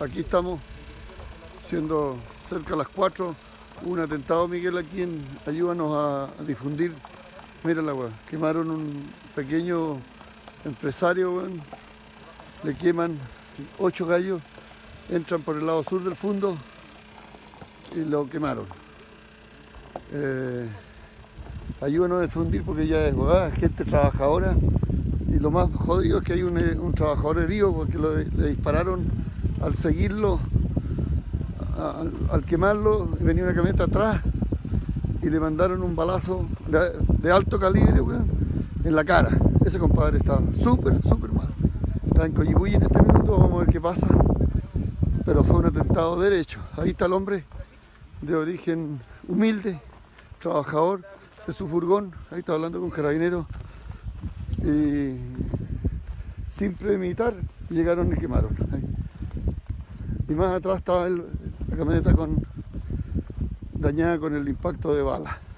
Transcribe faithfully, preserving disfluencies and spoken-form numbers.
Aquí estamos, siendo cerca de las cuatro, un atentado, Miguel, aquí en, ayúdanos a, a difundir. Mira la weá, quemaron un pequeño empresario, weón. Le queman ocho gallos, entran por el lado sur del fondo y lo quemaron. Eh, ayúdanos a difundir porque ya es weá, gente trabajadora. Y lo más jodido es que hay un, un trabajador herido porque lo, le dispararon al seguirlo, al, al quemarlo, venía una camioneta atrás y le mandaron un balazo de, de alto calibre, weón, en la cara. Ese compadre estaba súper, súper mal. Está en Coyipulli en este minuto, vamos a ver qué pasa. Pero fue un atentado derecho. Ahí está el hombre de origen humilde, trabajador, de su furgón. Ahí está hablando con carabineros. Y sin premeditar llegaron y quemaron. Ahí. Y más atrás estaba el, la camioneta con, dañada con el impacto de bala.